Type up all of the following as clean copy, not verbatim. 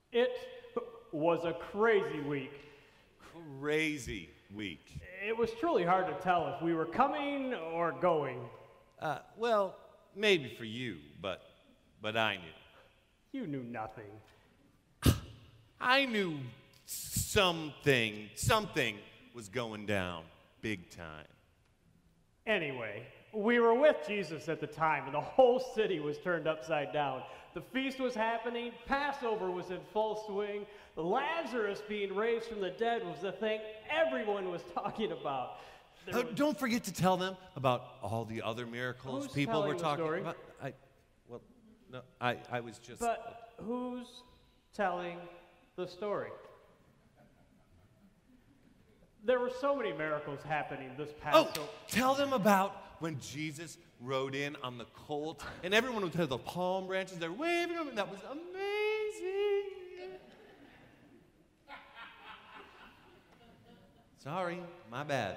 It was a crazy week. Crazy week. It was truly hard to tell if we were coming or going. Well, maybe for you, but I knew. You knew nothing. I knew something was going down big time. Anyway, we were with Jesus at the time, and the whole city was turned upside down. The feast was happening, Passover was in full swing, Lazarus being raised from the dead was the thing everyone was talking about. Don't forget to tell them about all the other miracles Who's people were telling the talking story? about. I was just. But who's telling the story? There were so many miracles happening this Passover. Oh, tell them about when Jesus rode in on the colt, and everyone would have the palm branches. They're waving them. That was amazing. Sorry, my bad.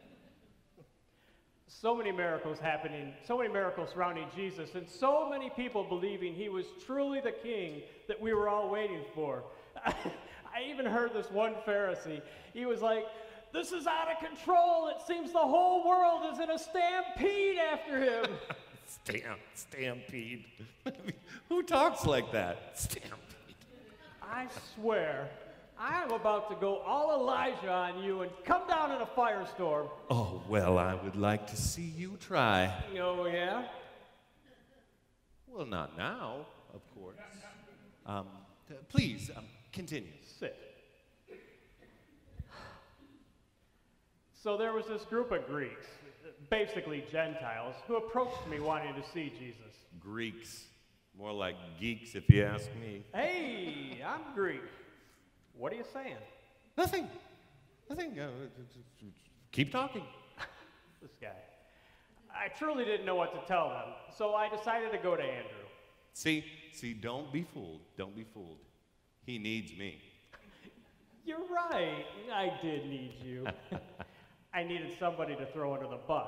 So many miracles happening, so many miracles surrounding Jesus, and so many people believing he was truly the king that we were all waiting for. I even heard this one Pharisee. He was like, "This is out of control. It seems the whole world is in a stampede after him." Stampede. Who talks like that? Stampede. I swear, I am about to go all Elijah on you and come down in a firestorm. Oh, well, I would like to see you try. Oh, yeah? Well, not now, of course. Please, continue. Sit. So there was this group of Greeks, basically Gentiles, who approached me wanting to see Jesus. Greeks. More like geeks, if you ask me. Hey, I'm Greek. What are you saying? Nothing. Keep talking. This guy. I truly didn't know what to tell them, so I decided to go to Andrew. See, don't be fooled. Don't be fooled. He needs me. You're right. I did need you. I needed somebody to throw under the bus.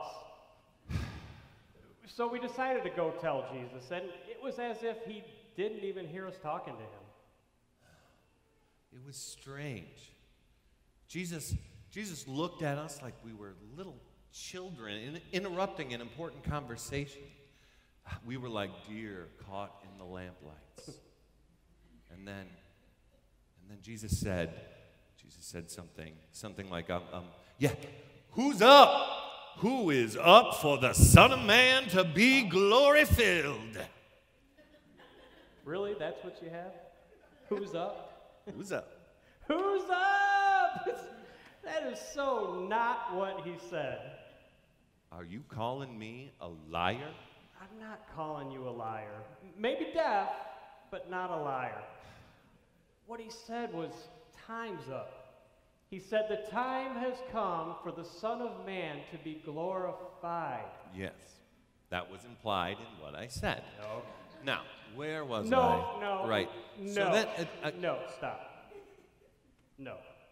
So we decided to go tell Jesus, and it was as if he didn't even hear us talking to him. It was strange. Jesus looked at us like we were little children interrupting an important conversation. We were like deer caught in the lamplights. And then Jesus said something like, yeah, who's up? Who is up for the Son of Man to be glory-filled? Really? That's what you have? Who's up? Who's up? Who's up? That is so not what he said. Are you calling me a liar? I'm not calling you a liar. Maybe deaf, but not a liar. What he said was, time's up. He said, the time has come for the Son of Man to be glorified. Yes, that was implied in what I said. No. Now, where was I? No. Right. No. So then, no, stop. No.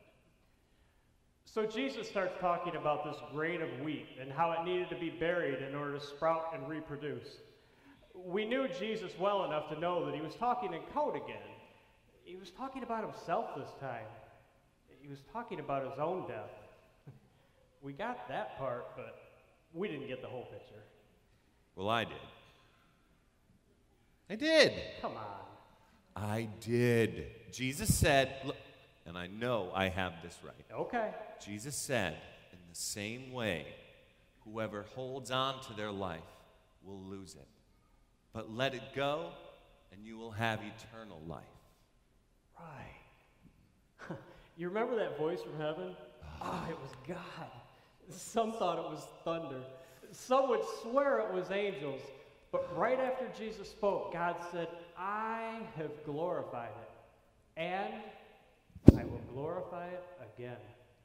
So Jesus starts talking about this grain of wheat and how it needed to be buried in order to sprout and reproduce. We knew Jesus well enough to know that he was talking in code again. He was talking about himself this time. He was talking about his own death. We got that part, but we didn't get the whole picture. Well, I did. I did. Come on. I did. Jesus said, look, and I know I have this right. Okay. Jesus said, in the same way, whoever holds on to their life will lose it. But let it go, and you will have eternal life. Right. You remember that voice from heaven? Oh, it was God. Some thought it was thunder. Some would swear it was angels. But right after Jesus spoke, God said, I have glorified it, and I will glorify it again.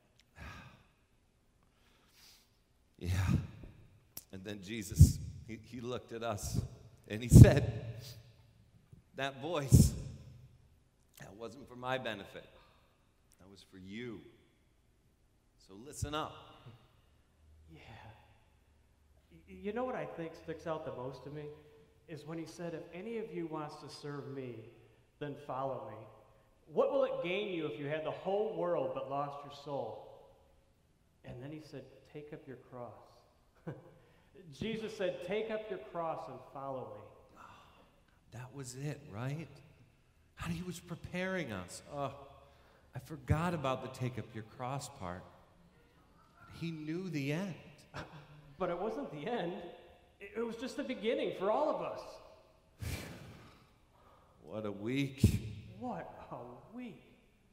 Yeah. And then Jesus, he looked at us, and he said, that voice, that wasn't for my benefit. That was for you. So listen up. Yeah. You know what I think sticks out the most to me? Is when he said, if any of you wants to serve me, then follow me. What will it gain you if you had the whole world but lost your soul? And then he said, take up your cross. Jesus said, take up your cross and follow me. That was it, right? And he was preparing us. Oh, I forgot about the take up your cross part. He knew the end. But it wasn't the end. It was just the beginning for all of us. What a week. What a week.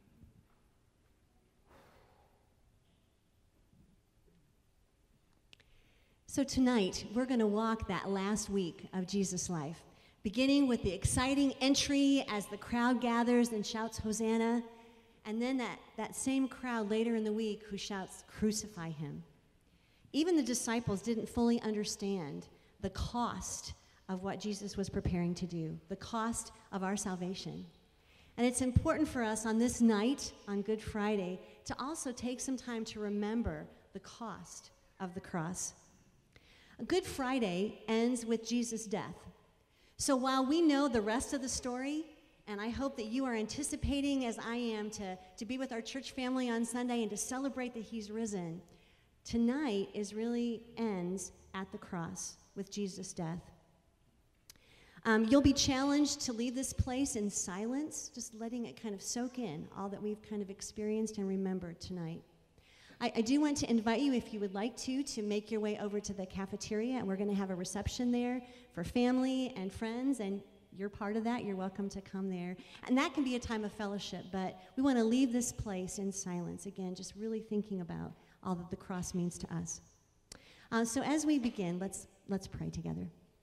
So tonight, we're going to walk that last week of Jesus' life, beginning with the exciting entry as the crowd gathers and shouts, Hosanna, and then that same crowd later in the week who shouts, crucify him. Even the disciples didn't fully understand the cost of what Jesus was preparing to do, the cost of our salvation. And it's important for us on this night, on Good Friday, to also take some time to remember the cost of the cross. Good Friday ends with Jesus' death. So while we know the rest of the story, and I hope that you are anticipating, as I am, to be with our church family on Sunday and to celebrate that he's risen, tonight really ends at the cross with Jesus' death. You'll be challenged to leave this place in silence, just letting it kind of soak in, all that we've kind of experienced and remembered tonight. I do want to invite you, if you would like to make your way over to the cafeteria, and we're going to have a reception there for family and friends, and you're part of that. You're welcome to come there. And that can be a time of fellowship, but we want to leave this place in silence, again, just really thinking about all that the cross means to us. So as we begin, let's pray together.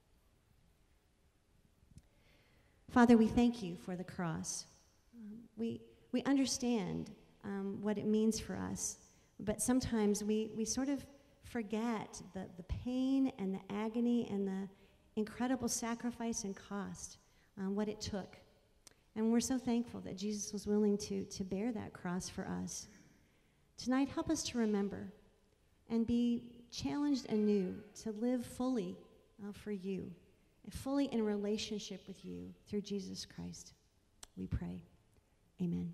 Father, we thank you for the cross. We understand what it means for us, but sometimes we sort of forget the pain and the agony and the incredible sacrifice and cost, what it took. And we're so thankful that Jesus was willing to bear that cross for us. Tonight, help us to remember and be challenged anew to live fully for you, fully in relationship with you through Jesus Christ. We pray. Amen.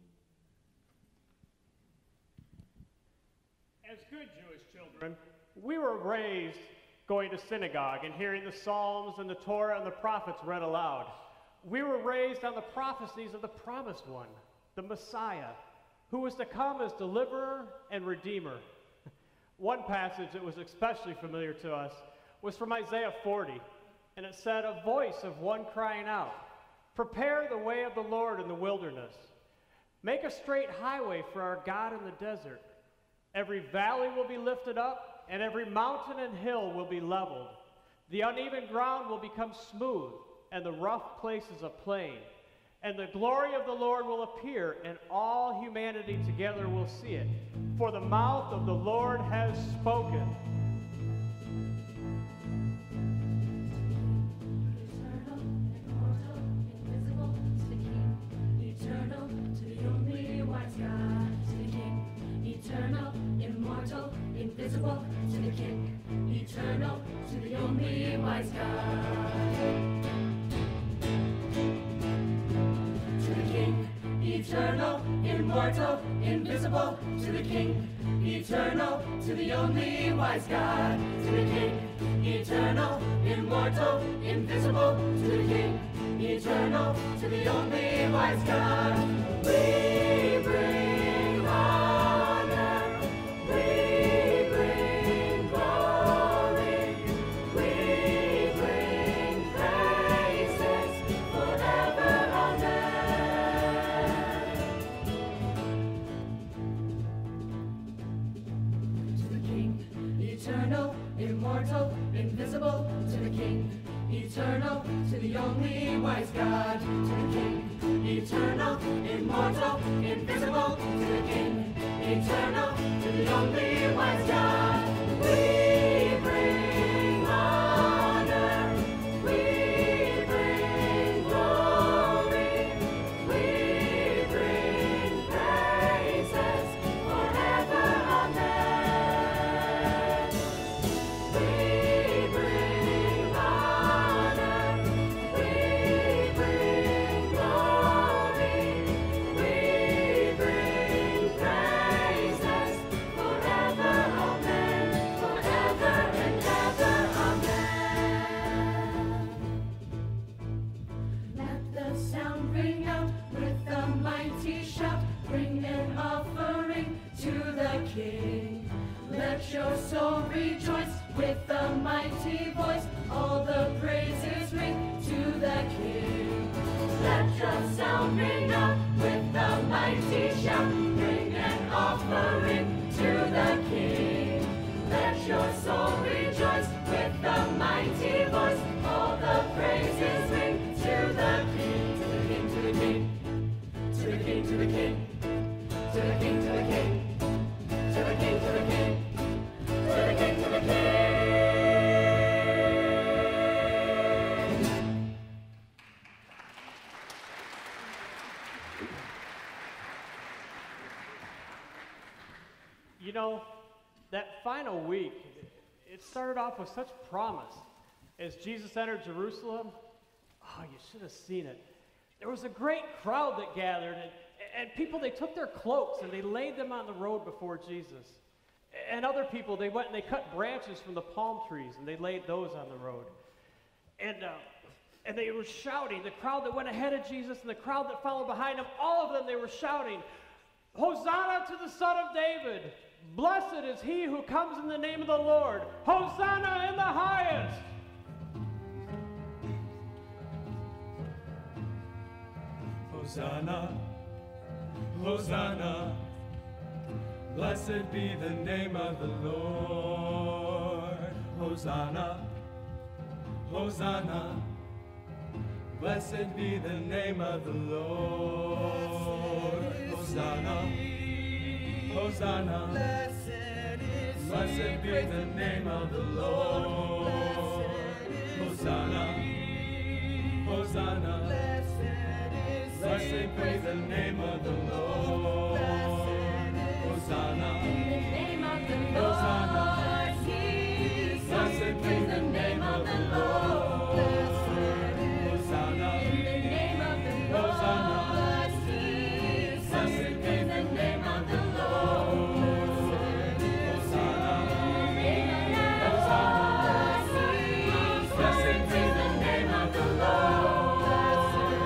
As good Jewish children, we were raised going to synagogue and hearing the Psalms and the Torah and the prophets read aloud. We were raised on the prophecies of the promised one, the Messiah, who was to come as deliverer and redeemer. One passage that was especially familiar to us was from Isaiah 40, and it said, a voice of one crying out, prepare the way of the Lord in the wilderness. Make a straight highway for our God in the desert. Every valley will be lifted up, and every mountain and hill will be leveled. The uneven ground will become smooth, and the rough places a plain. And the glory of the Lord will appear, and all humanity together will see it. For the mouth of the Lord has spoken. Invisible to the King, eternal to the only wise God. To the King, eternal, immortal, invisible to the King, eternal to the only wise God. To the King, eternal, immortal, invisible to the King, eternal to the only wise God. We bring honor, we bring glory, we bring praises forever, amen. To the King, eternal, immortal, invisible to the King, eternal to the only wise God. To the King, eternal, immortal, invisible to the King, eternal to the only wise God. We bring honor, we bring glory, we bring praises forever, amen. We bring honor, we bring glory, we the sound ring up with the mighty shout. Bring an offering to the King. Let your soul rejoice with the mighty voice. All the praises ring to the King, to the King, to the King, to the King, to the King, to the King, to the King, to the King, to the King, to the King, to the King. You know, that final week, it started off with such promise. As Jesus entered Jerusalem, oh, you should have seen it. There was a great crowd that gathered, and people, they took their cloaks and they laid them on the road before Jesus. And other people, they went and they cut branches from the palm trees and they laid those on the road. And they were shouting. The crowd that went ahead of Jesus and the crowd that followed behind him, all of them, they were shouting, "Hosanna to the Son of David! Blessed is he who comes in the name of the Lord! Hosanna in the highest!" Hosanna, Hosanna, blessed be the name of the Lord. Hosanna, Hosanna, blessed be the name of the Lord. Hosanna, Hosanna, blessed be the name of the Lord. Hosanna, Hosanna, blessed be the name of the Lord. Hosanna, Hosanna, blessed be the name of the Lord. Hosanna, Hosanna, blessed be the name of the Lord. Hosanna, Hosanna, blessed be the name of the Lord.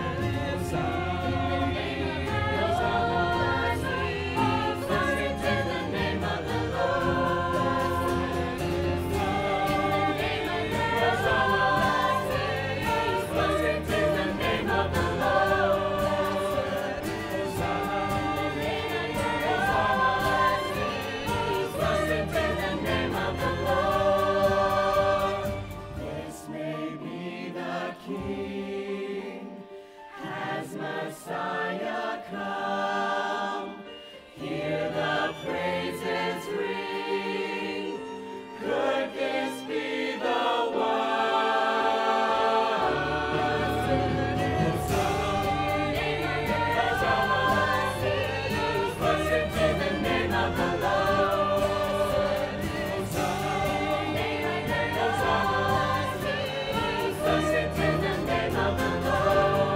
Messiah come, hear the praises ring. Could this be the one? Blessed be the name of the Lord. Blessed be the name of the Lord.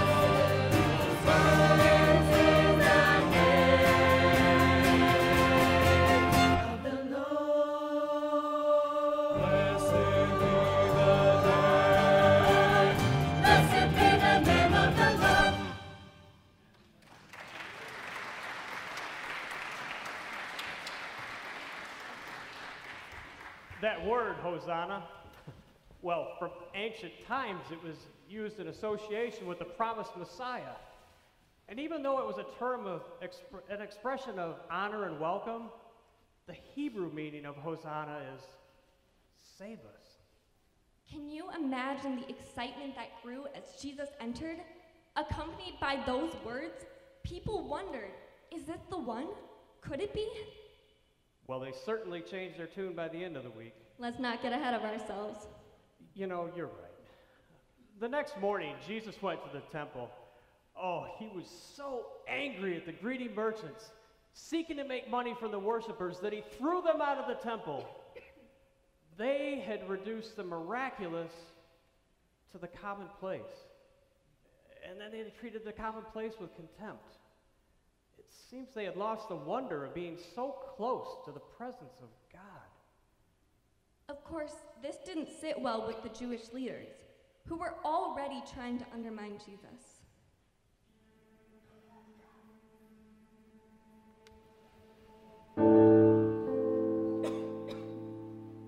That word, Hosanna, well, from ancient times, it was used in association with the promised Messiah. And even though it was a term of an expression of honor and welcome, the Hebrew meaning of Hosanna is save us. Can you imagine the excitement that grew as Jesus entered? Accompanied by those words, people wondered, is this the one? Could it be? Well, they certainly changed their tune by the end of the week. Let's not get ahead of ourselves. You know, you're right. The next morning, Jesus went to the temple. Oh, he was so angry at the greedy merchants, seeking to make money from the worshipers, that he threw them out of the temple. They had reduced the miraculous to the commonplace. And then they had treated the commonplace with contempt. It seems they had lost the wonder of being so close to the presence of God. Of course, this didn't sit well with the Jewish leaders, who were already trying to undermine Jesus.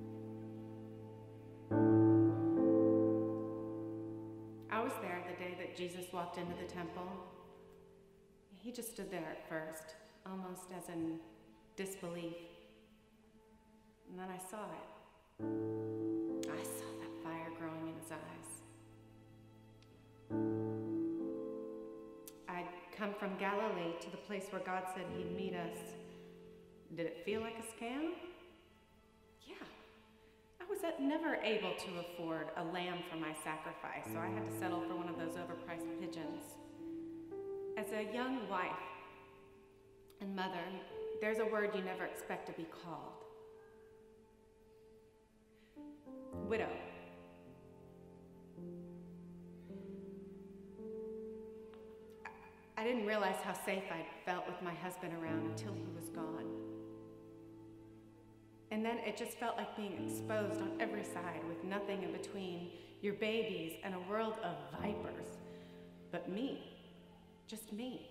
I was there the day that Jesus walked into the temple, he just stood there at first, almost as in disbelief. And then I saw it. I saw that fire growing in his eyes. I'd come from Galilee to the place where God said he'd meet us. Did it feel like a scam? Yeah. I was never able to afford a lamb for my sacrifice, so I had to settle for one of those overpriced pigeons. As a young wife and mother, there's a word you never expect to be called. Widow. I didn't realize how safe I'd felt with my husband around until he was gone. And then it just felt like being exposed on every side with nothing in between, your babies and a world of vipers. But me, just me.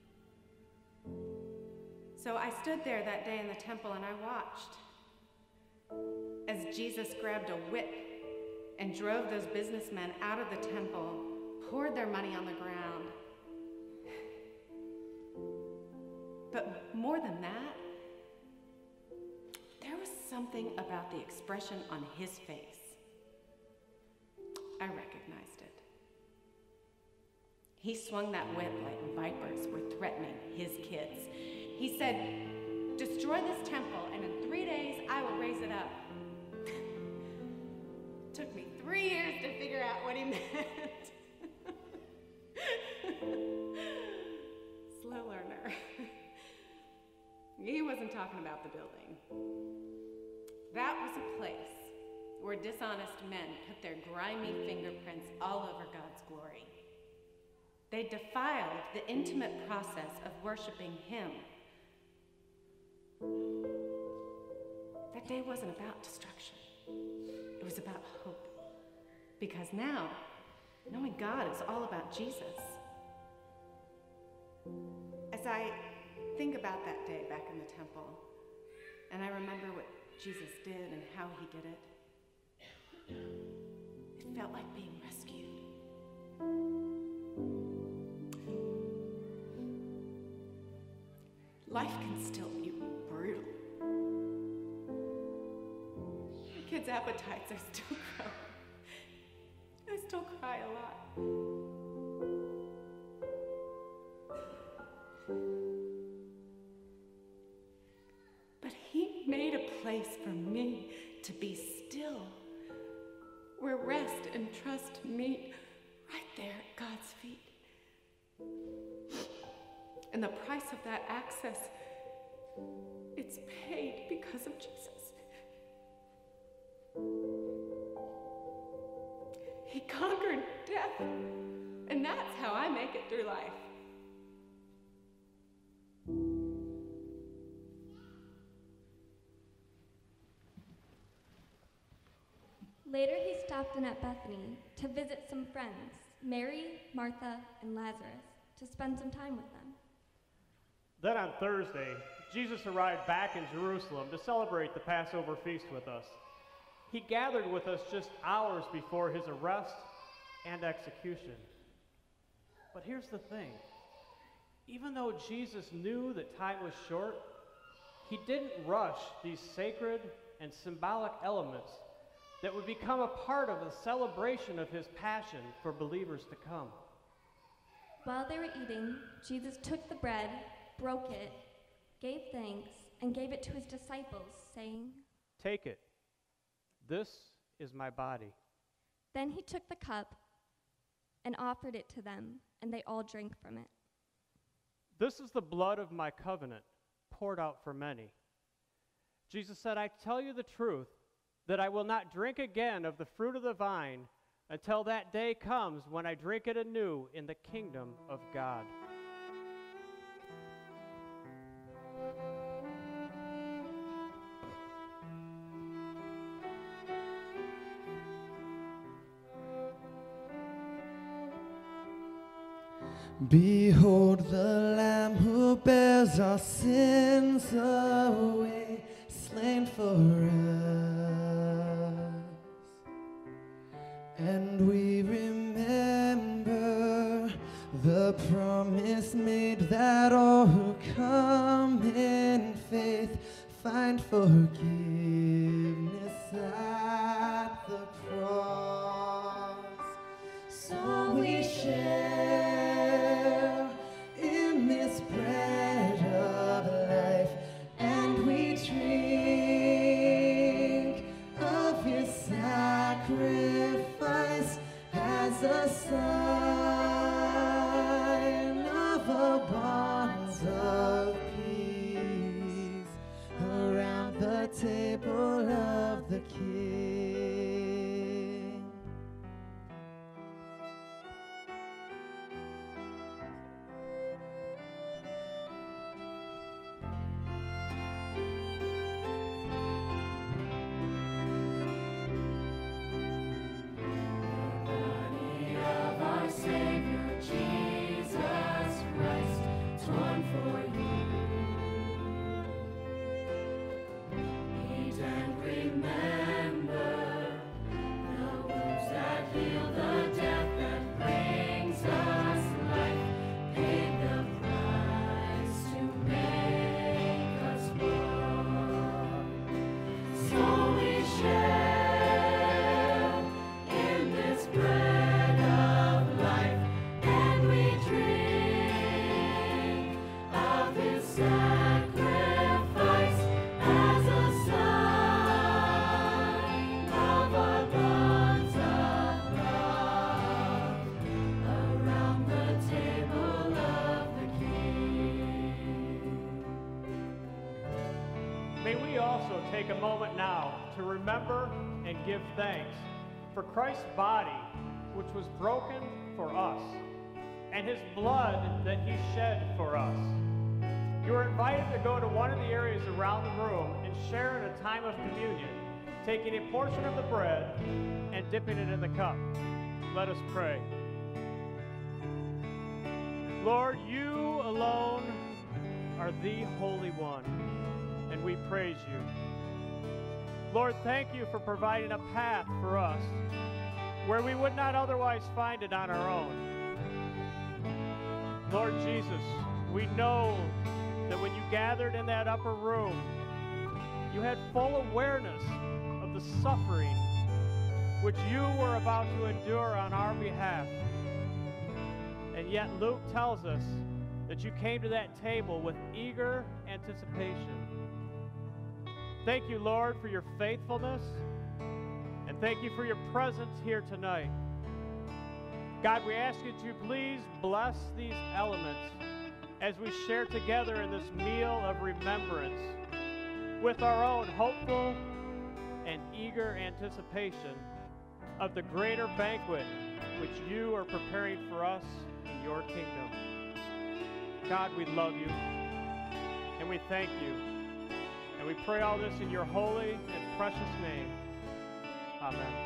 So I stood there that day in the temple and I watched as Jesus grabbed a whip and drove those businessmen out of the temple, poured their money on the ground. But more than that, there was something about the expression on his face. I recognized it. He swung that whip like vipers were threatening his kids. He said, "Destroy this temple, and in 3 days I will raise it up." Took me 3 years to figure out what he meant. Slow learner. He wasn't talking about the building. That was a place where dishonest men put their grimy fingerprints all over God's glory. They defiled the intimate process of worshiping him. That day wasn't about destruction. It was about hope. Because now, knowing God is all about Jesus. As I think about that day back in the temple, and I remember what Jesus did and how he did it, it felt like being rescued. Life can still be brutal. Kids' appetites are still growing. I still cry a lot. But he made a place for me to be still, where rest and trust meet right there at God's feet. And the price of that access, it's paid because of Jesus. He conquered death, and that's how I make it through life. Later, he stopped in at Bethany to visit some friends, Mary, Martha, and Lazarus, to spend some time with them. Then on Thursday, Jesus arrived back in Jerusalem to celebrate the Passover feast with us. He gathered with us just hours before his arrest and execution. But here's the thing. Even though Jesus knew that time was short, he didn't rush these sacred and symbolic elements that would become a part of the celebration of his passion for believers to come. While they were eating, Jesus took the bread, broke it, gave thanks, and gave it to his disciples, saying, "Take it. This is my body." Then he took the cup and offered it to them, and they all drank from it. "This is the blood of my covenant, poured out for many." Jesus said, "I tell you the truth, that I will not drink again of the fruit of the vine until that day comes when I drink it anew in the kingdom of God." Behold the Lamb who bears our sins away, slain for us. And we remember The promise made that all who come in faith find forgiveness at the cross. So we share in this bread of life, and we drink of his sacrifice as a sign of a bond of peace around the table of the King. Our Savior Jesus Christ, torn for you. Eat and remember the wounds that heal, the death that brings us life, paid the price to make us born. So we share in this bread of life, and we drink of his sacrifice as a sign of our bonds of love around the table of the King. May we also take a moment now to remember and give thanks for Christ's body, which was broken for us, and his blood that he shed for us. You are invited to go to one of the areas around the room and share in a time of communion, taking a portion of the bread and dipping it in the cup. Let us pray. Lord, you alone are the Holy One, and we praise you. Lord, thank you for providing a path for us where we would not otherwise find it on our own. Lord Jesus, we know that when you gathered in that upper room, you had full awareness of the suffering which you were about to endure on our behalf. And yet Luke tells us that you came to that table with eager anticipation. Thank you, Lord, for your faithfulness, and thank you for your presence here tonight. God, we ask you to please bless these elements as we share together in this meal of remembrance with our own hopeful and eager anticipation of the greater banquet which you are preparing for us in your kingdom. God, we love you, and we thank you. And we pray all this in your holy and precious name. Amen.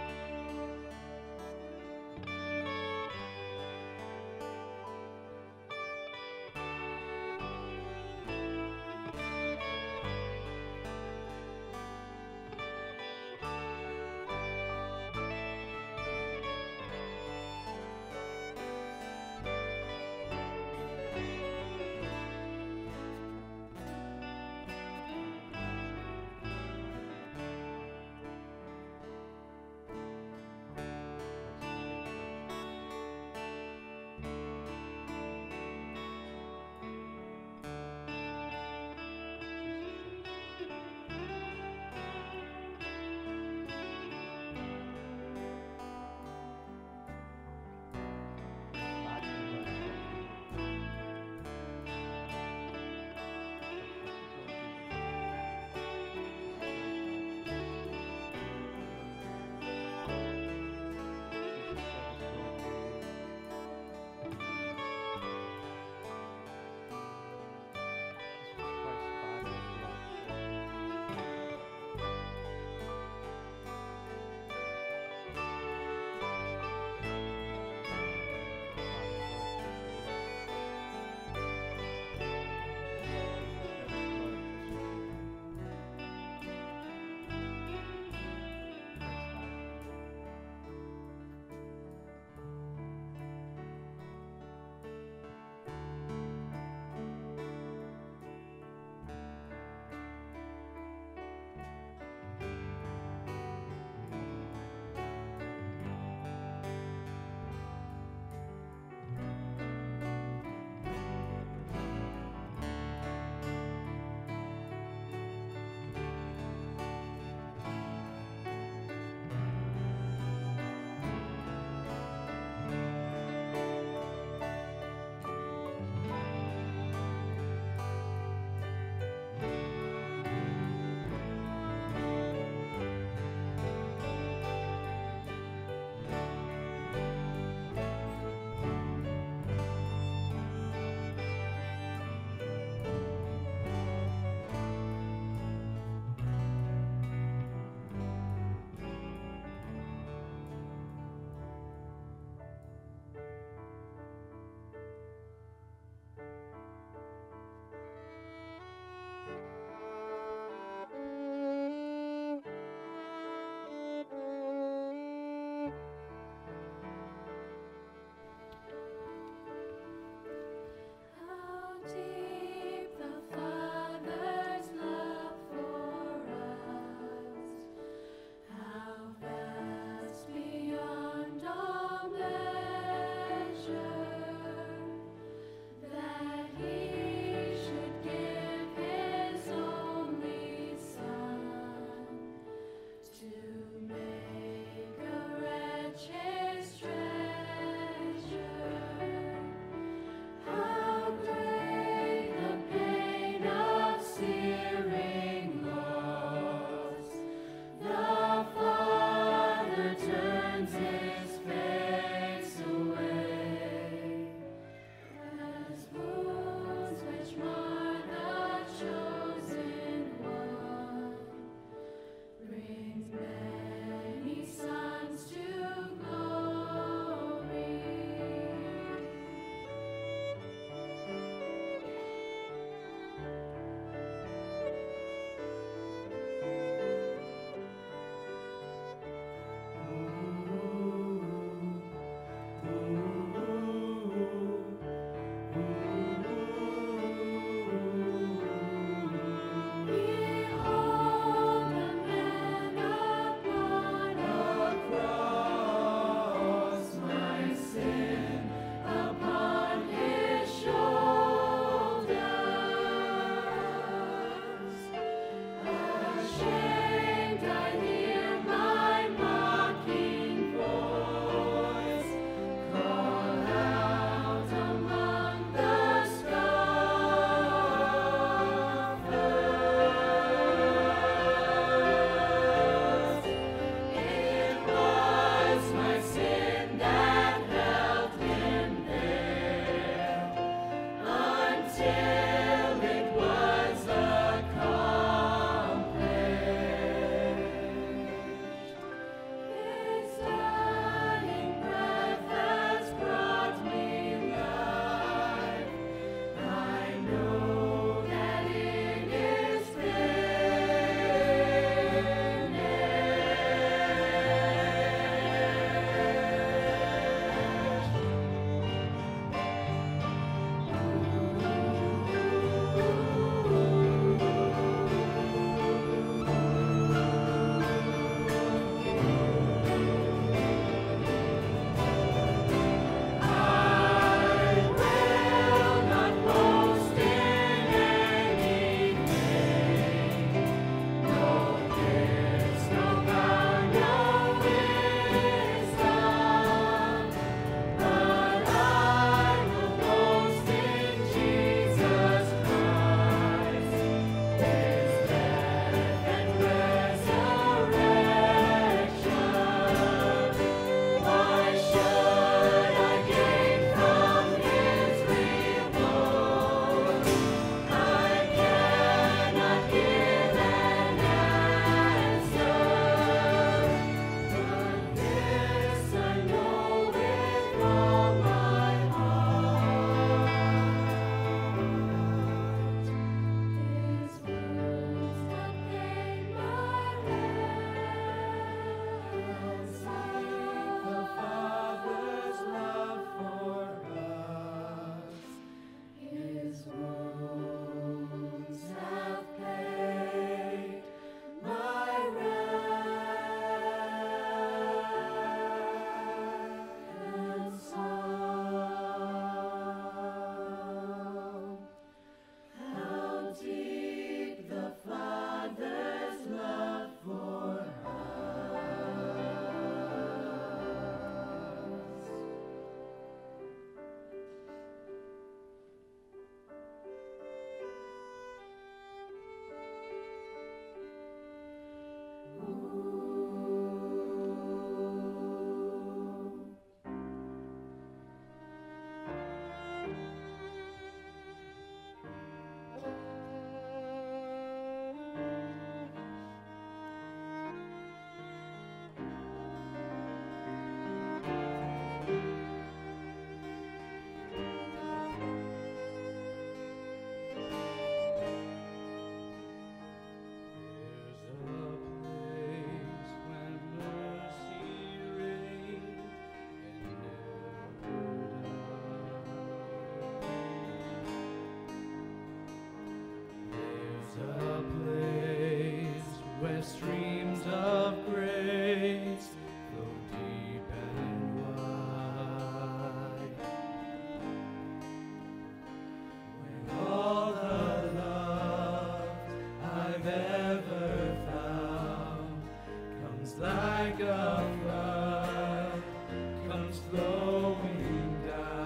slowing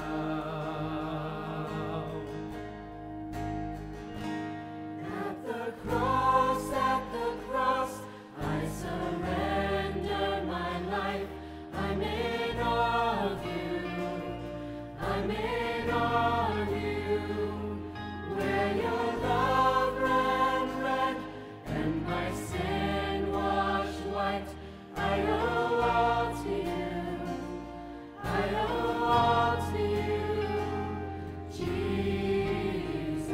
down. At the cross, I surrender my life. I'm in awe of you. I'm in awe of you. Where your love ran red and my sin washed white. I owe all to you. I owe all to you, Jesus.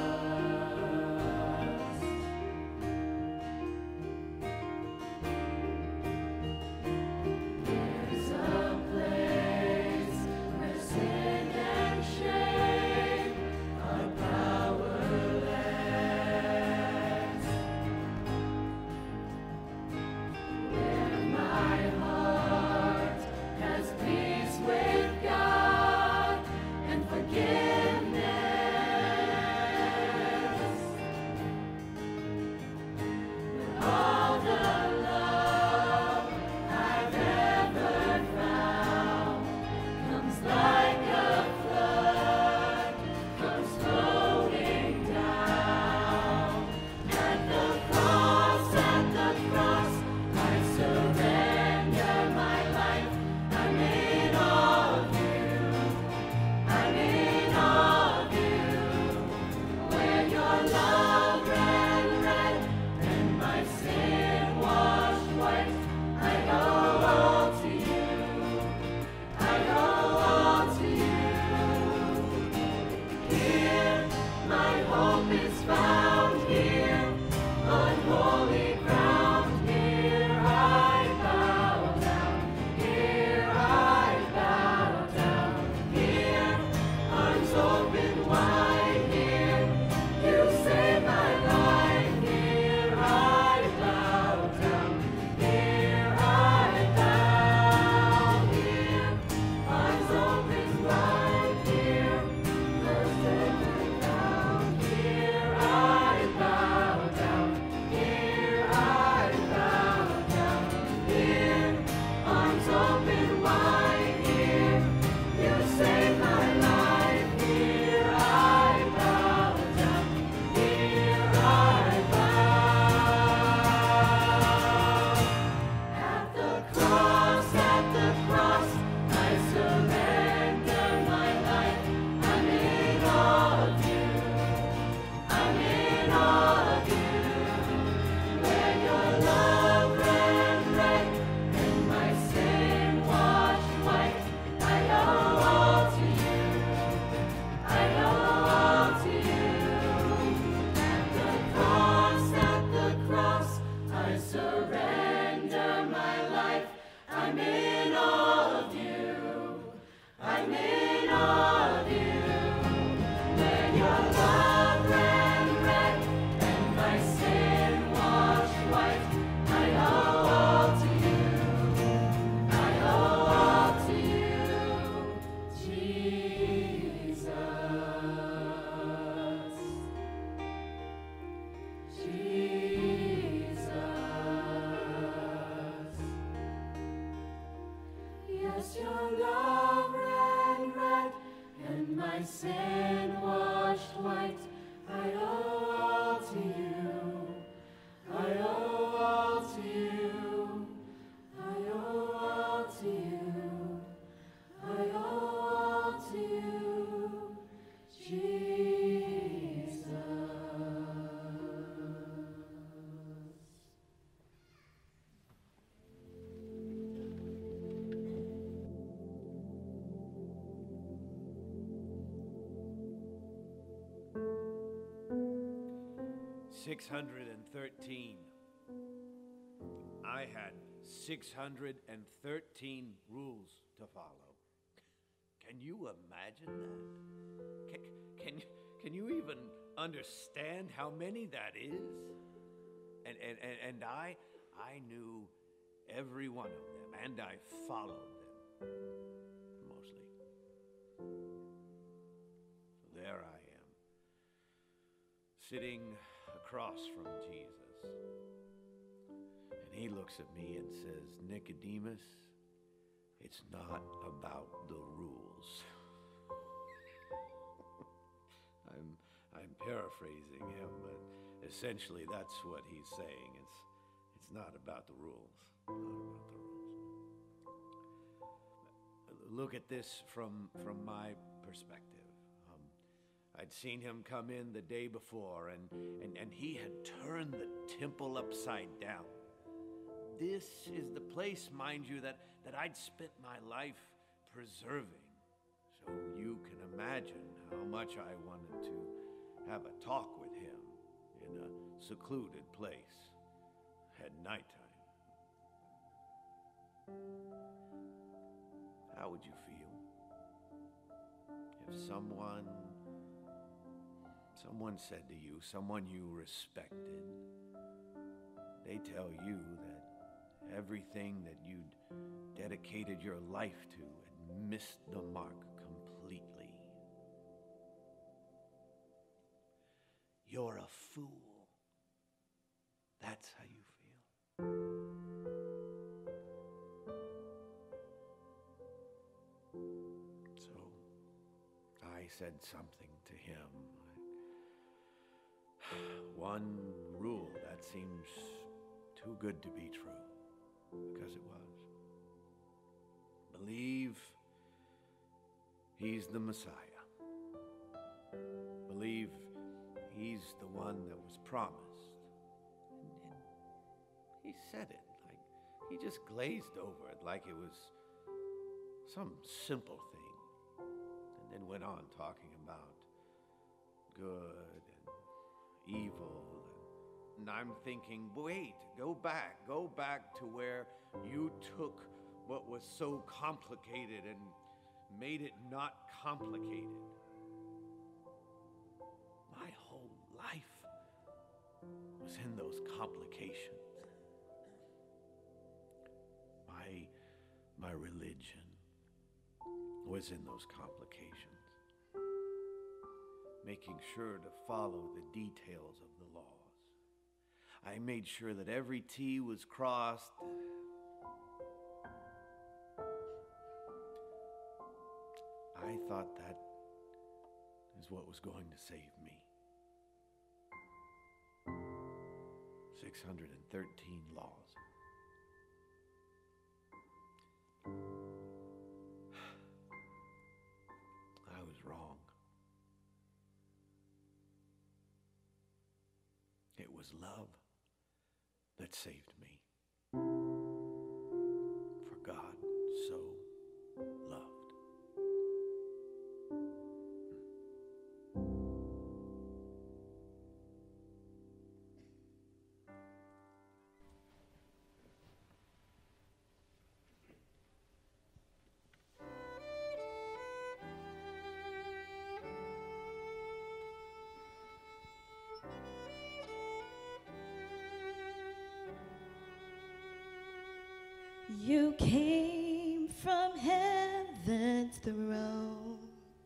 There's a place where sin and shame are powerless, where my heart has peace with God and forgiveness, where all the love I've ever found comes like a flood, comes flowing down. At the cross, I surrender my life. I'm in awe of you. I'm in awe of you. Where your love ran red and my sin washed white. I owe all to you. I owe all to you. Here, my hope is found. Here, on holy ground. Here I bow down. Here I bow down. Here, arms open wide. Here, you save my life. Here I bow down. Here I bow. Here, arms open wide. Here, perfect ground. Here I bow down. Here I bow down. Here, arms open wide. Here, you save my life. Here I bow down. Here I bow. At the cross, I surrender my life. I'm in awe of you. I'm in awe of you. Where your love ran red and my sin washed white. I owe all to you. I owe all to you. At the cross, I surrender my life. I'm in awe of you. I'm in awe of you. Where your love ran red and my sin washed white. I owe all to you. I owe all to you, Jesus. Jesus. Yes, your love ran red and my sin washed white. I owe all to you. I owe all to you. I owe all to you. I owe all to you, Jesus. 613. I had 613 rules to follow. Can you imagine that? Can you even understand how many that is? And I knew every one of them, and I followed them, mostly. So there I am, sitting across from Jesus. And he looks at me and says, Nicodemus, It's not about the rules. I'm paraphrasing him, but essentially that's what he's saying. It's not about the rules. Not about the rules. Look at this from my perspective. I'd seen him come in the day before, and he had turned the temple upside down. This is the place, mind you, that I'd spent my life preserving. So you can imagine how much I wanted to have a talk with him in a secluded place at nighttime. How would you feel if someone said to you, someone you respected, they tell you that everything that you'd dedicated your life to had missed the mark completely? You're a fool. That's how you feel. So I said something to him. One rule that seems too good to be true, because it was. Believe he's the Messiah. Believe he's the one that was promised. And he said it, like he just glazed over it like it was some simple thing. And then went on talking about good and evil. And I'm thinking, wait, go back to where you took what was so complicated and made it not complicated. My whole life was in those complications. My religion was in those complications. Making sure to follow the details of the laws. I made sure that every T was crossed. I thought that is what was going to save me. 613 laws. I was wrong. It was love that saved me. For God so loved. You came from heaven's throne,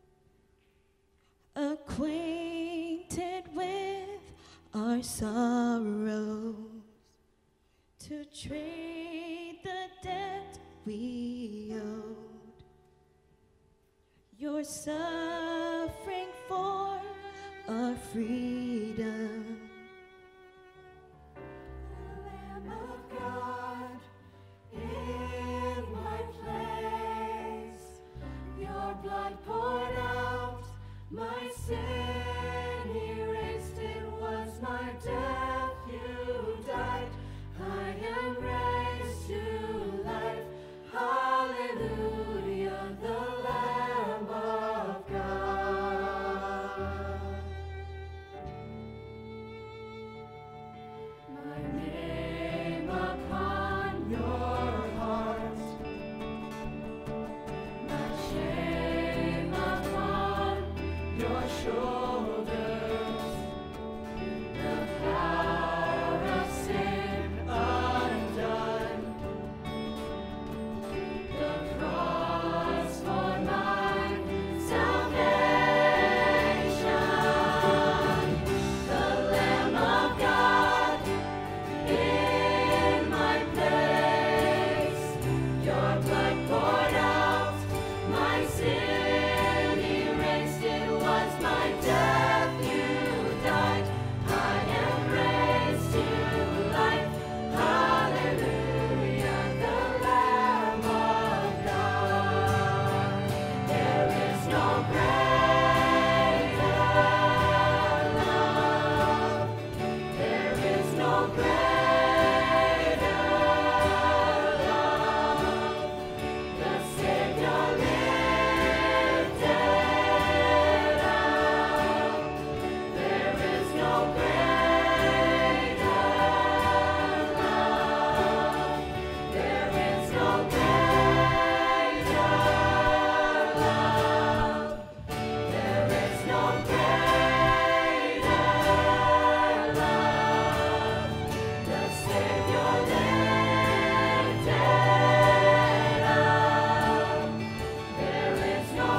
acquainted with our sorrows, to trade the debt we owed. Your suffering for our freedom. Poured out, my sin erased, it was my death, you died, I am raised to life, hallelujah, the Lamb of God. My name upon your heart, my shame upon your shoulders, the power of sin undone, the cross for my salvation, the Lamb of God in my place, your blood poured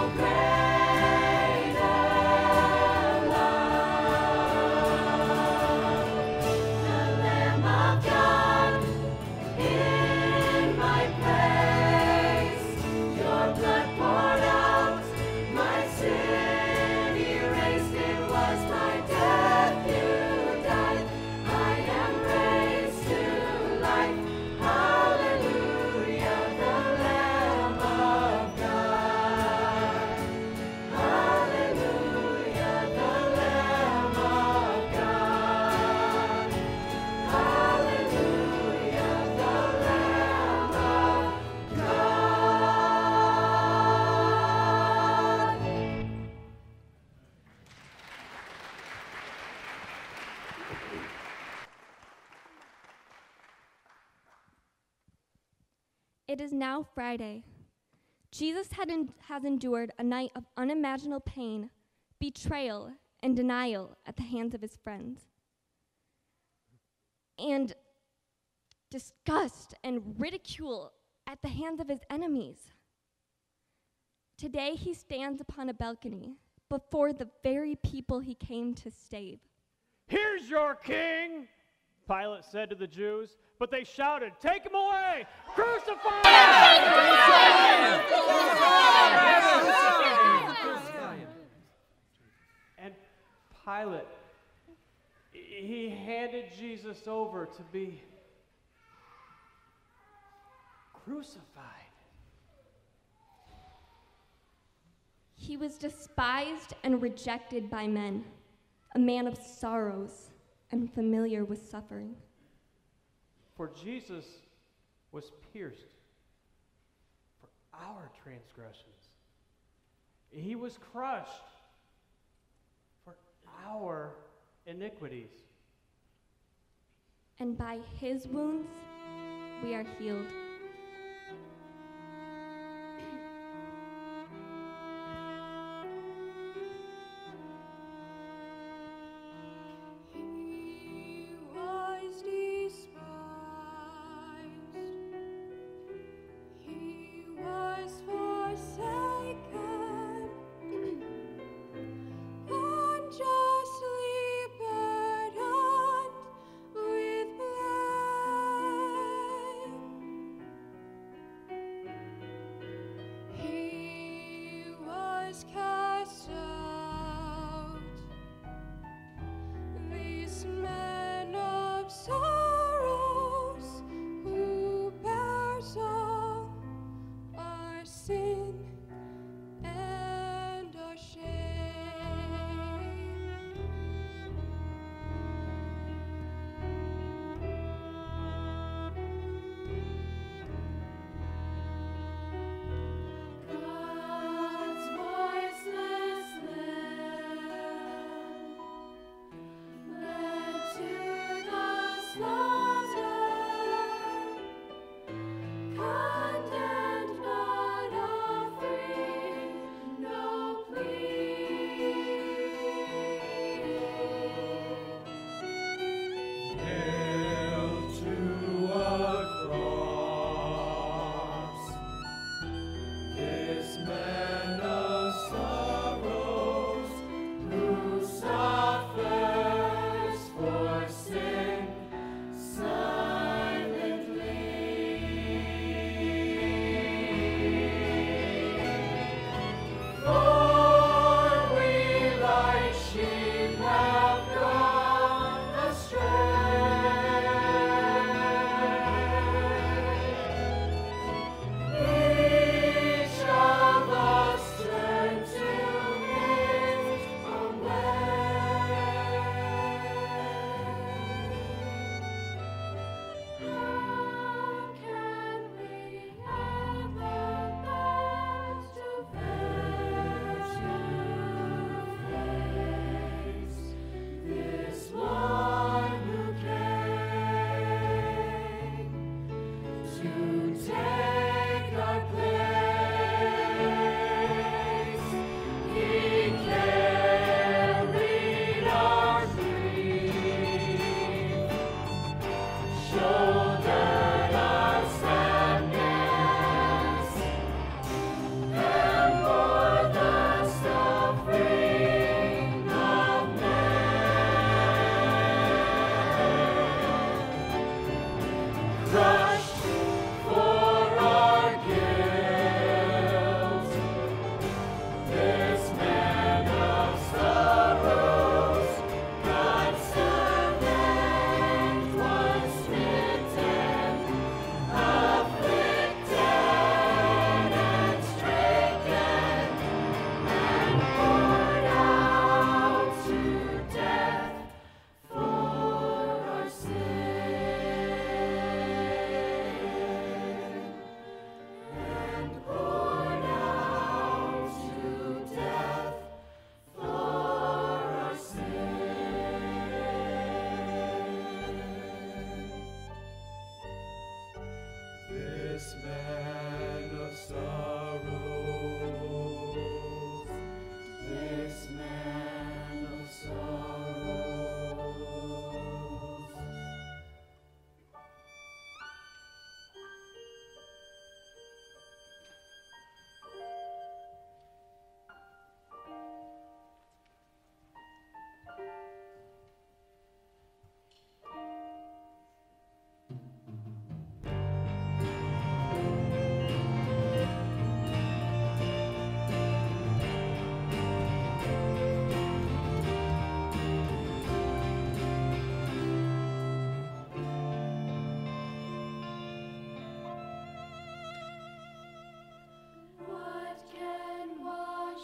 It is now Friday. Jesus has endured a night of unimaginable pain, betrayal, and denial at the hands of his friends, and disgust and ridicule at the hands of his enemies. Today he stands upon a balcony before the very people he came to save. "Here's your king," Pilate said to the Jews, but they shouted, "Take him away! Crucify him!" And Pilate, he handed Jesus over to be crucified. He was despised and rejected by men, a man of sorrows and familiar with suffering. For Jesus was pierced for our transgressions. He was crushed for our iniquities. And by his wounds, we are healed.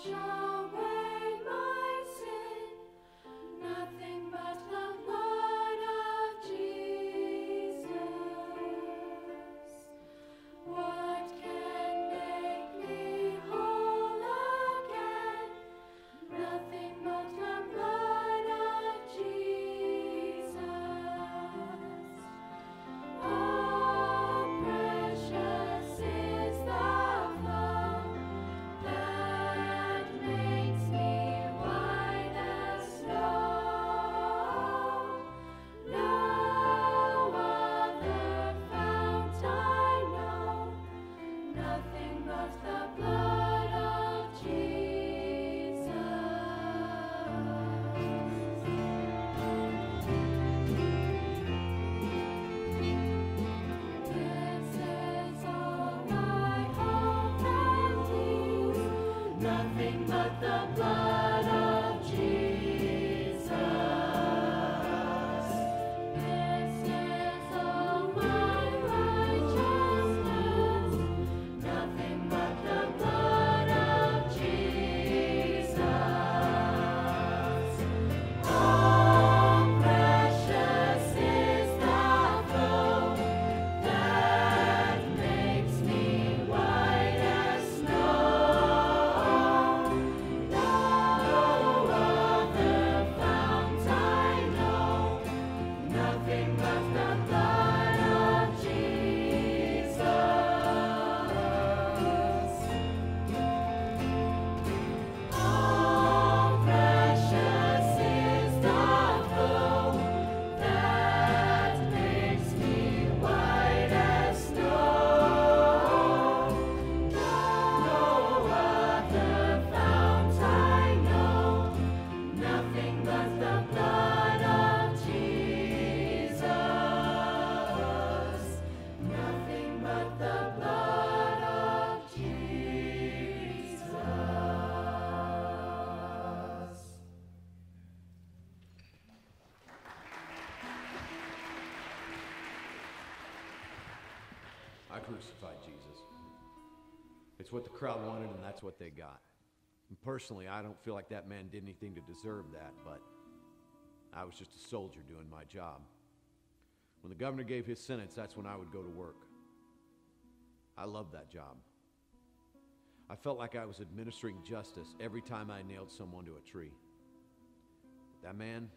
I crucified Jesus. It's what the crowd wanted, and that's what they got. And personally, I don't feel like that man did anything to deserve that, but I was just a soldier doing my job. When the governor gave his sentence, that's when I would go to work. I loved that job. I felt like I was administering justice every time I nailed someone to a tree. That man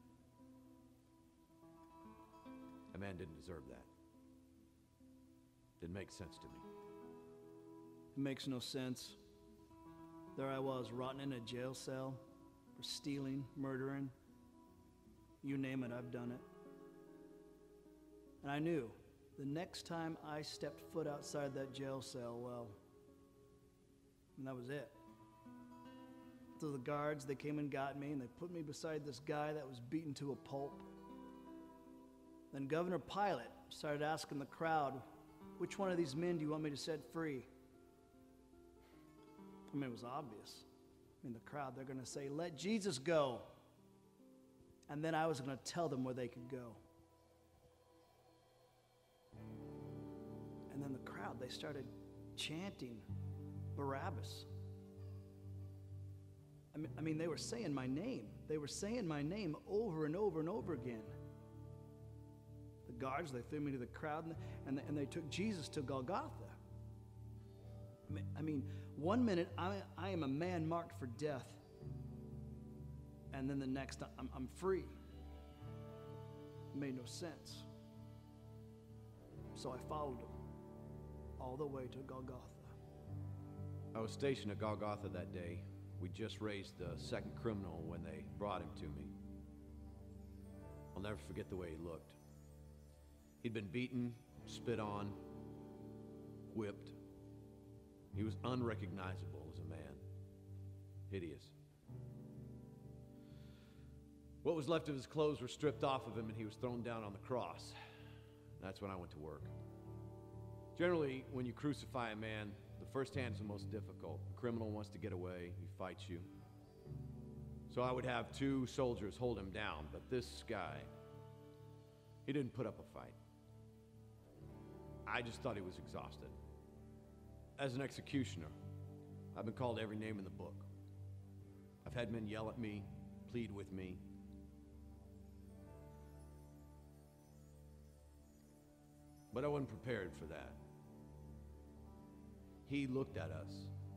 didn't deserve that. Didn't make sense to me. It makes no sense. There I was, rotting in a jail cell for stealing, murdering. You name it, I've done it. And I knew the next time I stepped foot outside that jail cell, well, and that was it. So the guards, they came and got me, and they put me beside this guy that was beaten to a pulp. Then Governor Pilate started asking the crowd, which one of these men do you want me to set free? I mean, it was obvious. I mean, the crowd, they're going to say, let Jesus go. And then I was going to tell them where they could go. And then the crowd, they started chanting Barabbas. I mean, they were saying my name. They were saying my name over and over and over again. The guards, they threw me to the crowd, and they took Jesus to Golgotha. I mean, 1 minute, I am a man marked for death. And then the next, I'm free. It made no sense. So I followed him all the way to Golgotha. I was stationed at Golgotha that day. We just raised the second criminal when they brought him to me. I'll never forget the way he looked. He'd been beaten, spit on, whipped. He was unrecognizable as a man. Hideous. What was left of his clothes were stripped off of him, and he was thrown down on the cross. That's when I went to work. Generally, when you crucify a man, the first hand is the most difficult. The criminal wants to get away. He fights you. So I would have 2 soldiers hold him down, but this guy, he didn't put up a fight. I just thought he was exhausted. As an executioner, I've been called every name in the book. I've had men yell at me, plead with me. But I wasn't prepared for that. He looked at us.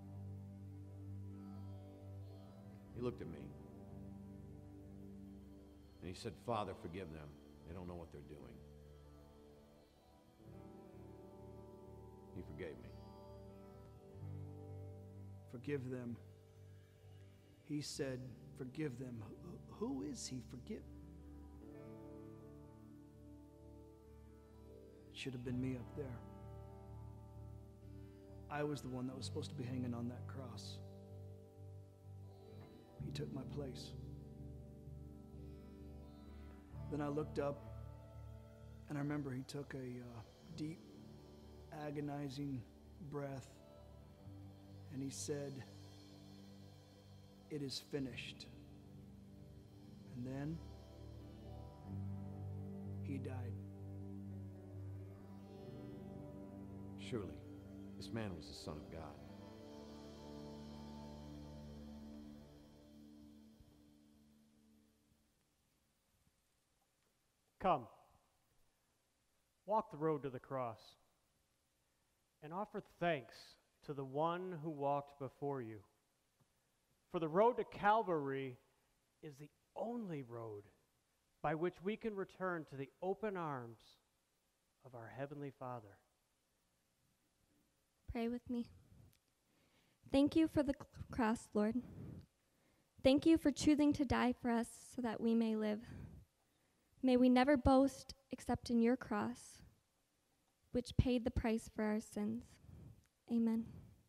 He looked at me. And he said, Father, forgive them. They don't know what they're doing. He forgave me. Forgive them. He said, forgive them. Who is he? Forgive. It should have been me up there. I was the one that was supposed to be hanging on that cross. He took my place. Then I looked up, and I remember he took a deep, agonizing breath, and he said, "It is finished." And then he died. Surely, this man was the Son of God. Come, walk the road to the cross, and offer thanks to the one who walked before you. For the road to Calvary is the only road by which we can return to the open arms of our Heavenly Father. Pray with me. Thank you for the cross, Lord. Thank you for choosing to die for us so that we may live. May we never boast except in your cross, which paid the price for our sins. Amen.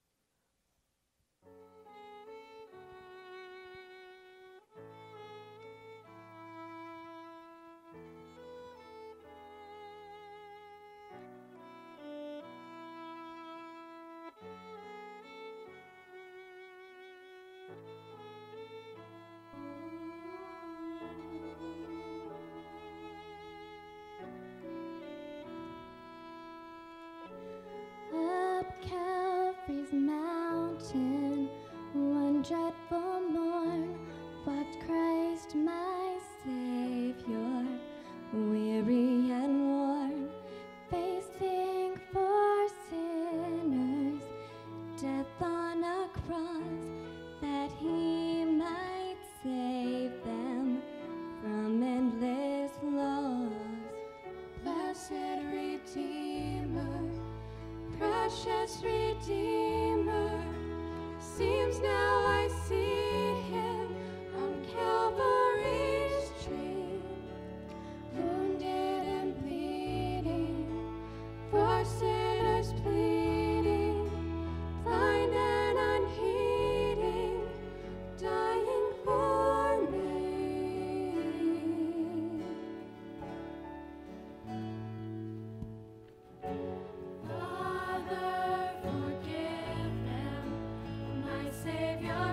Up Calvary's mountain, one dreadful morn, walked Christ my Savior, weary and worn, facing for sinners, death on a cross, that he might save them from endless loss. Blessed Redeemer, precious Redeemer, seems now I see him on Calvary's tree, wounded and bleeding, for sinners pleading, blind and unheeding, dying for me. Father, forgive them, my Savior.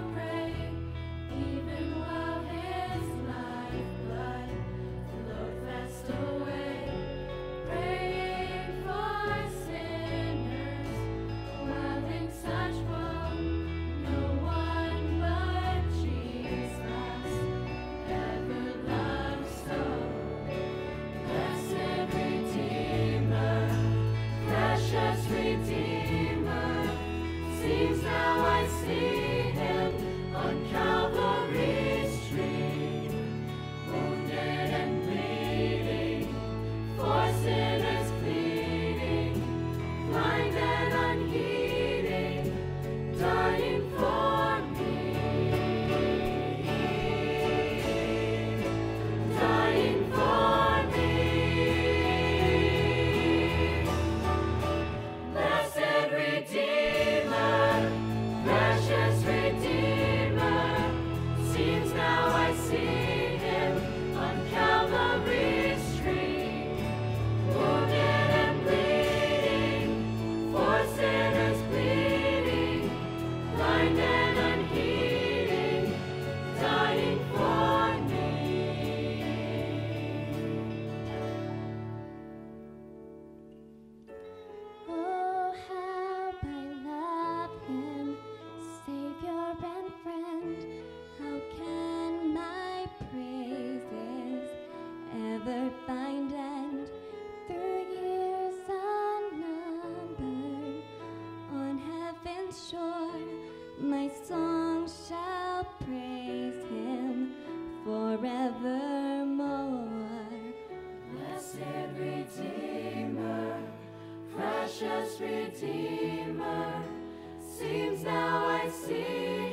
tongue shall praise him forevermore. Blessed Redeemer, precious Redeemer, seems now I see